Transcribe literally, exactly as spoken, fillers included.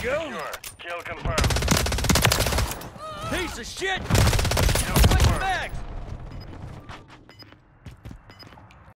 go. Secure. Kill confirmed. Piece of shit! Kill Switch confirmed. back!